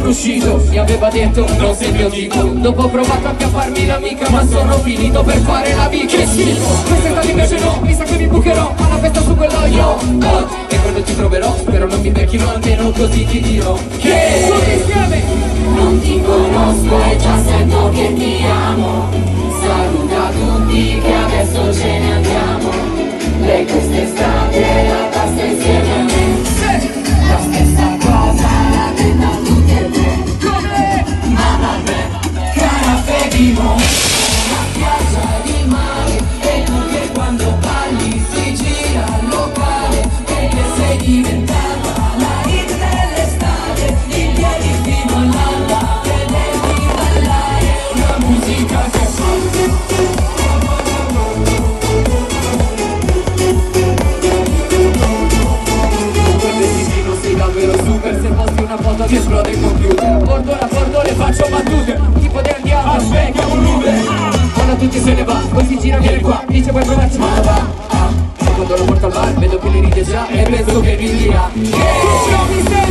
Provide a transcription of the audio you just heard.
sono uscito. Mi aveva detto non sei mio tipo. Dopo ho provato anche a farmi l'amica, ma sono finito per fare la vita. Che schifo, quest'estate invece no, mi sa che mi bucherò alla festa su quello io. E quando ti troverò, spero non mi becchino, almeno così ti dirò che tutti insieme non ti conosco e già sento che ti amo. Saluta tutti che adesso ce ne andiamo. Lei quest'estate la passa insieme a me. La stessa cosa la detta tutti e tre. come Ma vabbè, canapè di mo', la spiaggia di mare. E tu che quando parli si gira il locale. Perché sei diventata la hit dell'estate. In piedi fino all'alba, che devi ballare una musica che fa. super, se posti una foto ti esplode il computer. Bordo le faccio battute, tipo di andiamo, aspetta un Uber. Quando tutti se ne va, poi si gira viene qua, dice puoi provarci ma va. Quando lo porto al bar, vedo che li ride già e penso che mi dirà che